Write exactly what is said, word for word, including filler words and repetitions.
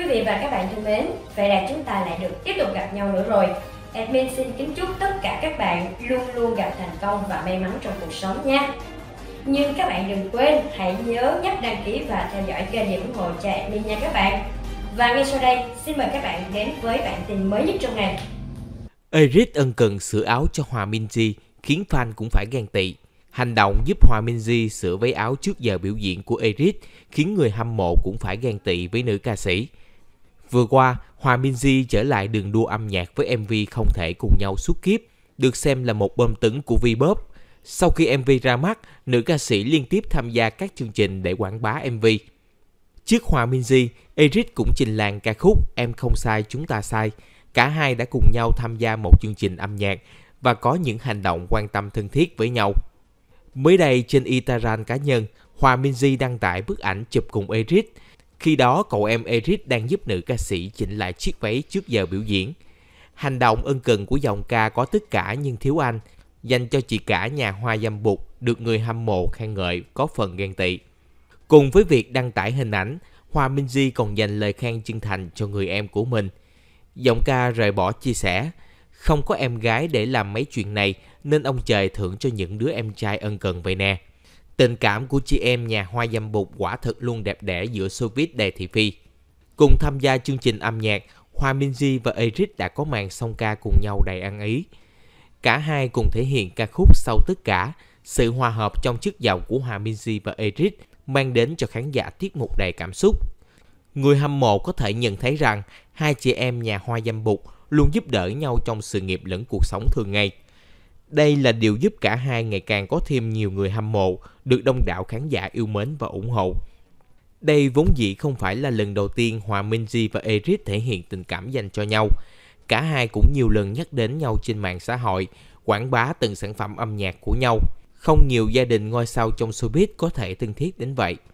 Quý vị và các bạn thân mến, vậy là chúng ta lại được tiếp tục gặp nhau nữa rồi. Admin xin kính chúc tất cả các bạn luôn luôn gặp thành công và may mắn trong cuộc sống nha. Nhưng các bạn đừng quên hãy nhớ nhấp đăng ký và theo dõi kênh để ủng hộ cho Admin nha các bạn. Và ngay sau đây, xin mời các bạn đến với bản tin mới nhất trong ngày. Eric ân cần sửa áo cho Hòa Minzy khiến fan cũng phải ghen tị. Hành động giúp Hòa Minzy sửa váy áo trước giờ biểu diễn của Eric khiến người hâm mộ cũng phải ghen tị với nữ ca sĩ. Vừa qua, Hòa Minzy trở lại đường đua âm nhạc với em vê Không Thể Cùng Nhau Suốt Kiếp, được xem là một bom tấn của V-pop. Sau khi em vê ra mắt, nữ ca sĩ liên tiếp tham gia các chương trình để quảng bá em vê. Trước Hòa Minzy, Eric cũng trình làng ca khúc Em Không Sai Chúng Ta Sai. Cả hai đã cùng nhau tham gia một chương trình âm nhạc và có những hành động quan tâm thân thiết với nhau. Mới đây trên Instagram cá nhân, Hòa Minzy đăng tải bức ảnh chụp cùng Eric. Khi đó cậu em Eric đang giúp nữ ca sĩ chỉnh lại chiếc váy trước giờ biểu diễn. Hành động ân cần của giọng ca có tất cả nhưng thiếu anh, dành cho chị cả nhà hoa dâm bụt, được người hâm mộ khen ngợi có phần ghen tị. Cùng với việc đăng tải hình ảnh, Hòa Minzy còn dành lời khen chân thành cho người em của mình. Giọng ca rời bỏ chia sẻ, không có em gái để làm mấy chuyện này nên ông trời thưởng cho những đứa em trai ân cần vậy nè. Tình cảm của chị em nhà hoa dâm bụt quả thật luôn đẹp đẽ giữa showbiz đầy thị phi. Cùng tham gia chương trình âm nhạc, Hòa Minzy và Eric đã có màn song ca cùng nhau đầy ăn ý. Cả hai cùng thể hiện ca khúc Sau Tất Cả. Sự hòa hợp trong chất giọng của Hòa Minzy và Eric mang đến cho khán giả tiết mục đầy cảm xúc. Người hâm mộ có thể nhận thấy rằng hai chị em nhà hoa dâm bụt luôn giúp đỡ nhau trong sự nghiệp lẫn cuộc sống thường ngày. Đây là điều giúp cả hai ngày càng có thêm nhiều người hâm mộ, được đông đảo khán giả yêu mến và ủng hộ. Đây vốn dĩ không phải là lần đầu tiên Hòa Minzy và Eric thể hiện tình cảm dành cho nhau. Cả hai cũng nhiều lần nhắc đến nhau trên mạng xã hội, quảng bá từng sản phẩm âm nhạc của nhau. Không nhiều gia đình ngôi sao trong showbiz có thể thân thiết đến vậy.